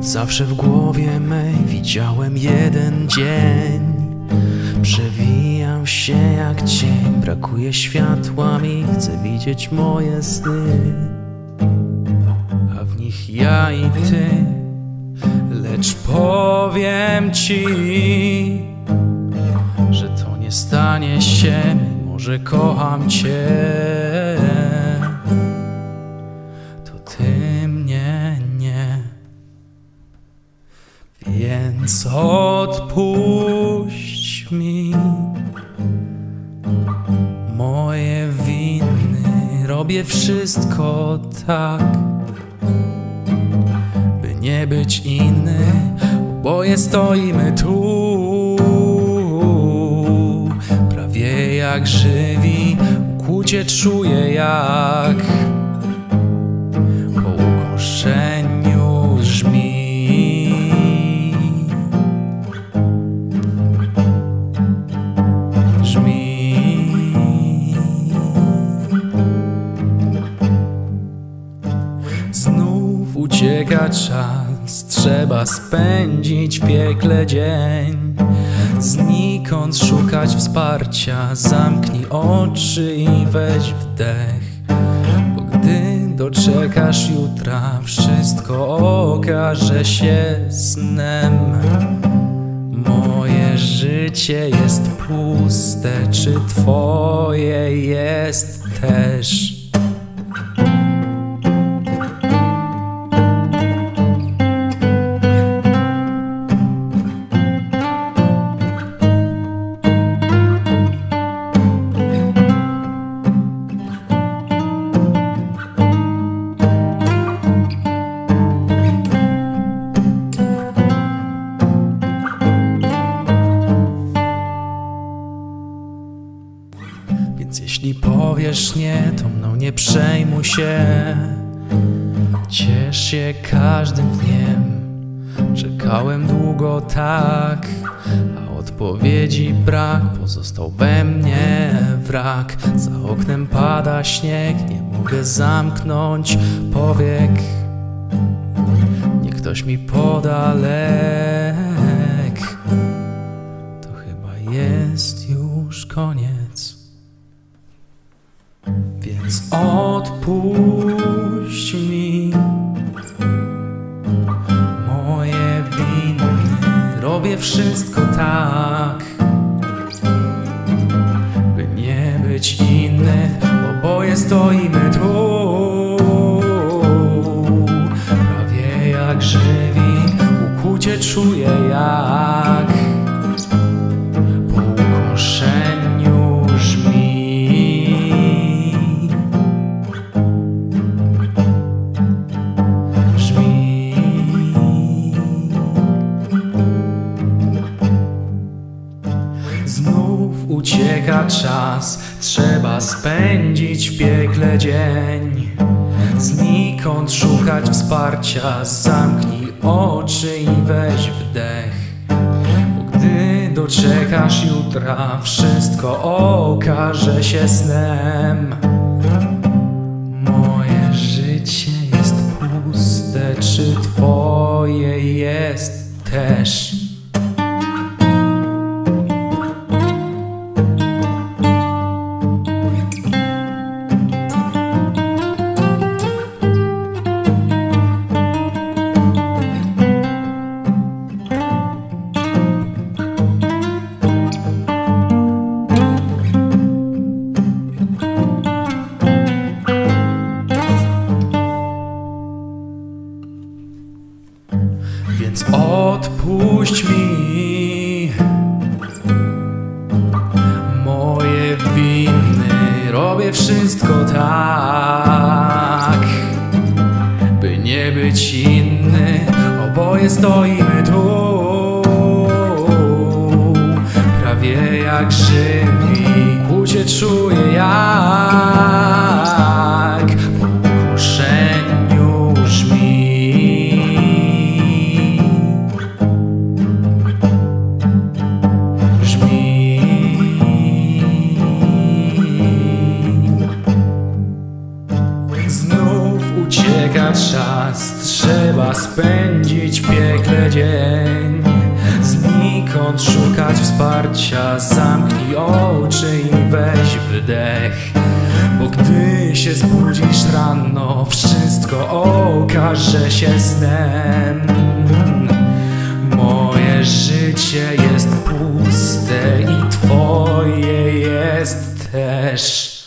Zawsze w głowie mej widziałem jeden dzień. Przewijał się jak cień. Brakuje światła mi, chcę widzieć moje sny, a w nich ja i ty. Lecz powiem ci, że to nie stanie się, mimo że kocham cię. To ty mnie nie. Więc odpuść mi moje winy. Robię wszystko tak, by nie być inny. Oboje stoimy tu, prawie jak żywi. Ukłucie czuję jak po ukoszeniu żmi. Znów ucieka czas, trzeba spędzić w piekle dzień. Znikąd szukać wsparcia, zamknij oczy i weź wdech. Bo gdy doczekasz jutra, wszystko okaże się snem. Moje życie jest puste, czy twoje jest też? Więc jeśli powiesz nie, to mną nie przejmuj się. Ciesz się każdym dniem. Czekałem długo tak, a odpowiedzi brak. Pozostał we mnie wrak. Za oknem pada śnieg, nie mogę zamknąć powiek. Niech ktoś mi poda lek. To chyba jest już koniec. Więc odpuść mi moje winy. Robię wszystko tak, by nie być inny. Oboje stoimy tu, prawie jak żywi. Ukłucie czuję jak po ukoszeniu żmi. Znów ucieka czas, trzeba spędzić w piekle dzień. Znikąd szukać wsparcia, zamknij oczy i weź wdech. Bo gdy doczekasz jutra, wszystko okaże się snem. Moje życie jest puste, czy twoje jest też? Więc odpuść mi moje winy. Robię wszystko tak, by nie być inny. Oboje stoimy tu, prawie jak żywi. Ukłucie czuję jak po ukoszeniu żmi. Znów ucieka czas. trzeba spędzić w piekle dzień. Znikąd szukać wsparcia, zamknij oczy i weź wdech. Bo gdy się zbudzisz rano, wszystko okaże się snem. Moje życie jest puste i twoje jest też.